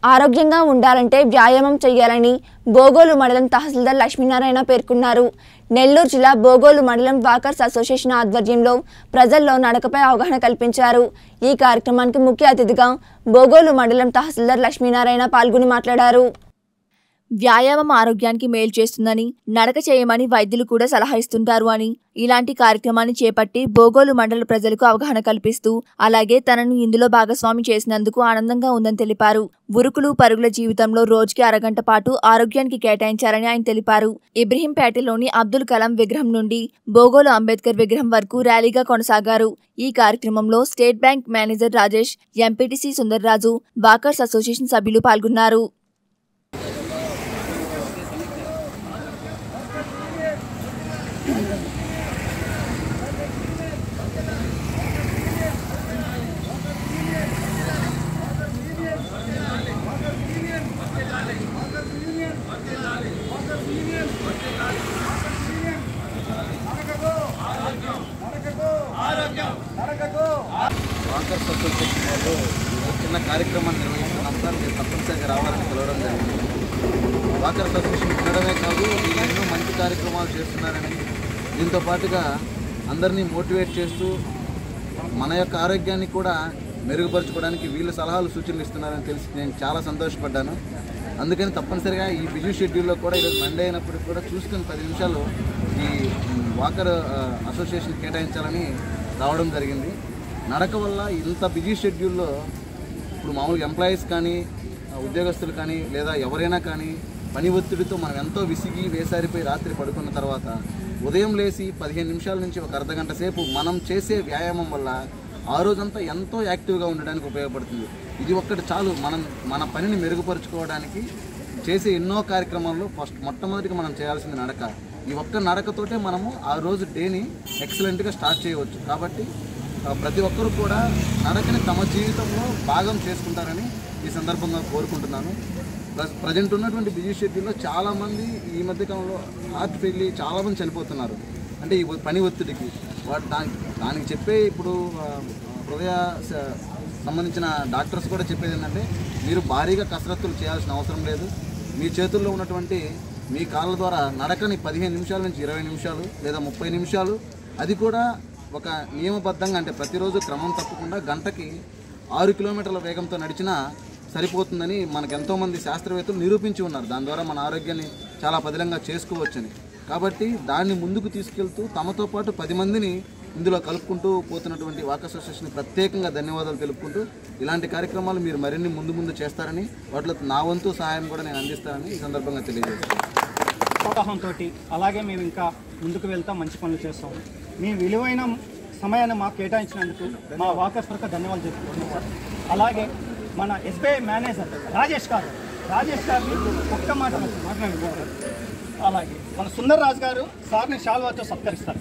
ఆరోగ్యంగా ఉండాలంటే వ్యాయామం చేయాలని బోగోలు మండలం తహసీల్దార్ లక్ష్మీనారాయణ పేర్కొన్నారు. నెల్లూరు జిల్లా బోగోలు మండలం వాకర్స్ అసోసియేషన్ ఆధ్వర్యంలో ప్రజల్లో నడకపై అవగాహన కల్పించారు. ఈ కార్యక్రమానికి ముఖ్య అతిథిగా బోగోలు మండలం తహసీల్దార్ లక్ష్మీనారాయణ పాల్గొని మాట్లాడారు. వ్యాయామం ఆరోగ్యానికి మేలు చేస్తుందని, నడక చేయమని వైద్యులు కూడా సలహా ఇస్తుంటారు అని, ఇలాంటి కార్యక్రమాన్ని చేపట్టి బోగోలు మండల ప్రజలకు అవగాహన కల్పిస్తూ, అలాగే తనను ఇందులో భాగస్వామి చేసినందుకు ఆనందంగా ఉందని తెలిపారు. ఉరుకులు పరుగుల జీవితంలో రోజుకి అరగంట పాటు ఆరోగ్యానికి కేటాయించారని ఆయన తెలిపారు. ఇబ్రహీంపేటలోని అబ్దుల్ కలాం విగ్రహం నుండి బోగోలు అంబేద్కర్ విగ్రహం వరకు ర్యాలీగా కొనసాగారు. ఈ కార్యక్రమంలో state bank manager Rajesh, MPTC Sundarraju, walkers association సభ్యులు పాల్గొన్నారు. వాకర్స్ అసోసియేషన్ వాళ్ళు చిన్న కార్యక్రమాన్ని నిర్వహిస్తున్నాం సార్. మీరు తప్పనిసరిగా రావాలని పిలవడం జరిగింది. వాకర్స్ అసోసియేషన్ ఉండడమే కాదు, వీళ్ళు ఎన్నో మంచి కార్యక్రమాలు చేస్తున్నారని, దీంతో పాటుగా అందరినీ మోటివేట్ చేస్తూ మన యొక్క ఆరోగ్యాన్ని కూడా మెరుగుపరచుకోవడానికి వీళ్ళు సలహాలు సూచనలు ఇస్తున్నారని తెలిసి నేను చాలా సంతోషపడ్డాను. అందుకని తప్పనిసరిగా ఈ బిజీ షెడ్యూల్లో కూడా ఈరోజు మండే అయినప్పటికీ కూడా చూసుకుని 10 నిమిషాలు ఈ వాకర్ అసోసియేషన్ కేటాయించాలని రావడం జరిగింది. నడక వల్ల ఇంత బిజీ షెడ్యూల్లో ఇప్పుడు మామూలుగా ఎంప్లాయీస్ కానీ, ఉద్యోగస్తులు కానీ, లేదా ఎవరైనా కానీ పని ఒత్తిడితో మనం ఎంతో విసిగి వేసారిపోయి రాత్రి పడుకున్న తర్వాత ఉదయం లేచి 15 నిమిషాల నుంచి ఒక అర్ధగంట సేపు మనం చేసే వ్యాయామం వల్ల ఆ రోజంతా ఎంతో యాక్టివ్గా ఉండడానికి ఉపయోగపడుతుంది. ఇది ఒక్కటి చాలు మన పనిని మెరుగుపరుచుకోవడానికి. చేసే ఎన్నో కార్యక్రమాల్లో మొట్టమొదటిగా మనం చేయాల్సింది నడక. ఈ ఒక్క నడకతోటే మనము ఆ రోజు డేని ఎక్సలెంట్గా స్టార్ట్ చేయవచ్చు. కాబట్టి ప్రతి ఒక్కరూ కూడా నడకని తమ జీవితంలో భాగం చేసుకుంటారని ఈ సందర్భంగా కోరుకుంటున్నాను. ప్రజెంట్ ఉన్నటువంటి బిజీ షెడ్యూల్లో చాలామంది ఈ మధ్యకాలంలో హార్ట్ ఫెయిల్ చాలామంది చనిపోతున్నారు. అంటే ఈ పని ఒత్తిడికి దానికి చెప్పే ఇప్పుడు హృదయ సంబంధించిన డాక్టర్స్ కూడా చెప్పేది ఏంటంటే, మీరు భారీగా కసరత్తులు చేయాల్సిన అవసరం లేదు. మీ చేతుల్లో ఉన్నటువంటి మీ కాళ్ళ ద్వారా నడకని 15 నిమిషాల నుంచి 20 నిమిషాలు లేదా 30 నిమిషాలు, అది కూడా ఒక నియమబద్ధంగా, అంటే ప్రతిరోజు క్రమం తప్పకుండా గంటకి 6 కిలోమీటర్ల వేగంతో నడిచినా సరిపోతుందని మనకు ఎంతోమంది శాస్త్రవేత్తలు నిరూపించి ఉన్నారు. దాని ద్వారా మన ఆరోగ్యాన్ని చాలా పదిలంగా చేసుకోవచ్చని. కాబట్టి దాన్ని ముందుకు తీసుకెళ్తూ తమతో పాటు 10 మందిని ఇందులో కలుపుకుంటూ పోతున్నటువంటి వాకర్స్ అసోసియేషన్ ప్రత్యేకంగా ధన్యవాదాలు తెలుపుకుంటూ, ఇలాంటి కార్యక్రమాలు మీరు మరిన్ని ముందు చేస్తారని, వాటిలో నా వంతు సహాయం కూడా నేను అందిస్తానని ఈ సందర్భంగా తెలియజేస్తాను. ప్రోత్సాహంతో అలాగే మేము ఇంకా ముందుకు వెళ్తాం, మంచి పనులు చేస్తాం. మీ విలువైన సమయాన్ని మాకు కేటాయించినందుకు మా వాకర్స్ వరకు ధన్యవాదాలు చెప్పుకుంటున్నాం. అలాగే మన ఎస్బీఐ మేనేజర్ రాజేష్ గారిని ఒక్క మాట మాట్లాడుతున్నారు. అలాగే మన సుందర్రాజు గారు సార్ని శాల్వాతో సత్కరిస్తారు.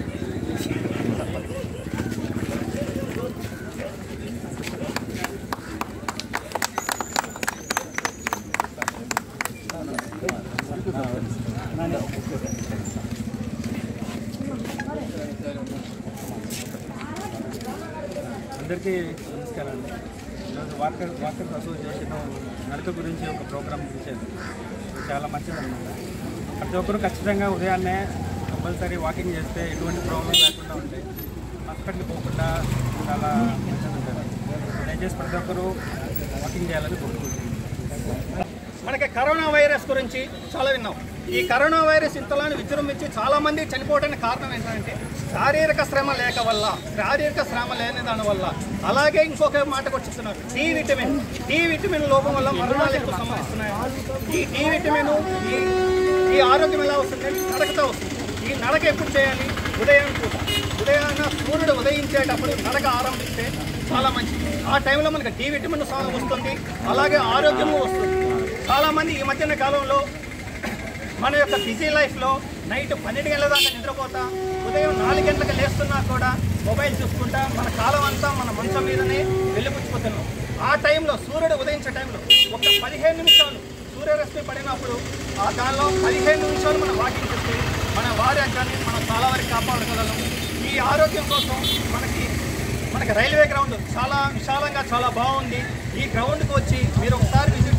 అందరికీ నమస్కారం అండి. ఈరోజు వాకర్స్ అసోసియేషన్ నడక గురించి ఒక ప్రోగ్రామ్ ఇచ్చారు. చాలా మంచిదన్నమాట. ప్రతి ఒక్కరు ఖచ్చితంగా ఉదయాన్నే కంపల్సరీ వాకింగ్ చేస్తే ఎటువంటి ప్రాబ్లం లేకుండా ఉంటాయి. హాస్పిటల్కి పోకుండా చాలా మంచిగా ఉంటుంది. దయచేసి ప్రతి ఒక్కరూ వాకింగ్ చేయాలని కోరుకుంటున్నాను. మనకి కరోనా వైరస్ గురించి చాలా విన్నాం. ఈ కరోనా వైరస్ ఇంతలోనే విజృంభించి చాలామంది చనిపోవడానికి కారణం ఏంటంటే శారీరక శ్రమ లేని దానివల్ల. అలాగే ఇంకొక మాట కూడా చెప్తున్నారు, డి విటమిన్ లోపం వల్ల మరణాలు ఎక్కువ సంభవిస్తున్నాయి. ఈ డి విటమిన్ ఈ ఆరోగ్యం ఎలా వస్తుంది? నడకతో వస్తుంది. ఈ నడక ఎప్పుడు చేయాలి? ఉదయాన్న సూర్యుడు ఉదయించేటప్పుడు నడక ఆరంభిస్తే చాలా మంచిది. ఆ టైంలో మనకి డి విటమిన్ వస్తుంది, అలాగే ఆరోగ్యము వస్తుంది. చాలామంది ఈ మధ్యన కాలంలో మన యొక్క బిజీ లైఫ్లో నైట్ 12 గంటల దాకా నిద్రపోతా, ఉదయం 4 గంటలకు లేస్తున్నా కూడా మొబైల్ చూసుకుంటా మన కాలం అంతా మన మంచం మీదనే వెళ్ళిపుచ్చిపోతున్నాం. ఆ టైంలో సూర్యుడు ఉదయించే టైంలో ఒక 15 నిమిషాలు సూర్యరశ్మి పడినప్పుడు ఆ దానిలో 15 నిమిషాలు మనం వాకింగ్ చేస్తే మన ఆరోగ్యాన్ని మనం చాలా వరకు కాపాడుకోగలం. ఈ ఆరోగ్యం కోసం మనకి రైల్వే గ్రౌండ్ చాలా విశాలంగా చాలా బాగుంది. ఈ గ్రౌండ్కి వచ్చి మీరు ఒకసారి విజిట్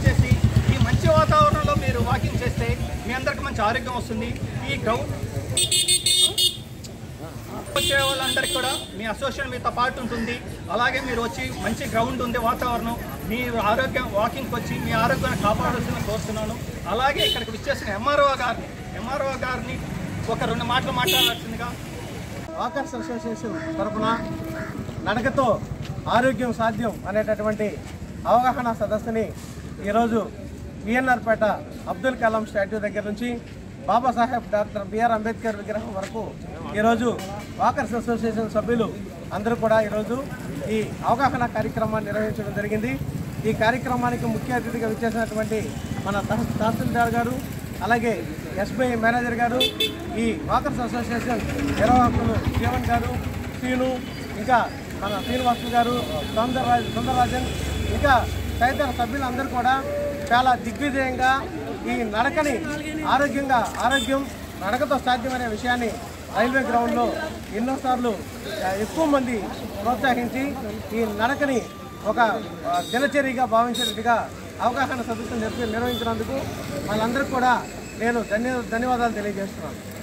మంచి ఆరోగ్యం వస్తుంది. ఈ గ్రౌండ్ వచ్చే వాళ్ళందరికీ కూడా మీ అసోసియేషన్ మీతో పాటు ఉంటుంది. అలాగే మీరు వచ్చి మంచి గ్రౌండ్ ఉంది, వాతావరణం, మీరు ఆరోగ్యం వాకింగ్కి వచ్చి మీ ఆరోగ్యాన్ని కాపాడాల్సిందని కోరుతున్నాను. అలాగే ఇక్కడికి విచ్చేసిన ఎంఆర్ఓ గారిని ఒక 2 మాటలు మాట్లాడాల్సిందిగా. వాకర్స్ అసోసియేషన్ తరఫున నడకతో ఆరోగ్యం సాధ్యం అనేటటువంటి అవగాహన సదస్సుని ఈరోజు విఎన్ఆర్పేట అబ్దుల్ కలాం స్టాట్యూ దగ్గర నుంచి బాబాసాహెబ్ డాక్టర్ బిఆర్ అంబేద్కర్ విగ్రహం వరకు ఈరోజు వాకర్స్ అసోసియేషన్ సభ్యులు అందరూ కూడా ఈరోజు ఈ అవగాహన కార్యక్రమాన్ని నిర్వహించడం జరిగింది. ఈ కార్యక్రమానికి ముఖ్య అతిథిగా విచ్చేసినటువంటి మన తహసీల్దార్ గారు, అలాగే ఎస్బీఐ మేనేజర్ గారు, ఈ వాకర్స్ అసోసియేషన్ నిర్వాహకులు జీవన్ గారు, శ్రీను, ఇంకా మన శ్రీనివాసులు గారు, సుందరరాజన్, ఇంకా తదితర సభ్యులందరూ కూడా చాలా దిగ్విజయంగా ఈ నడకని ఆరోగ్యం నడకతో సాధ్యమనే విషయాన్ని రైల్వే గ్రౌండ్లో ఎన్నోసార్లు ఎక్కువ మంది ప్రోత్సహించి ఈ నడకని ఒక దినచర్యగా భావించేట్టుగా అవగాహన సదస్సును నిర్వహించినందుకు వాళ్ళందరికీ కూడా నేను ధన్యవాదాలు తెలియజేస్తున్నాను.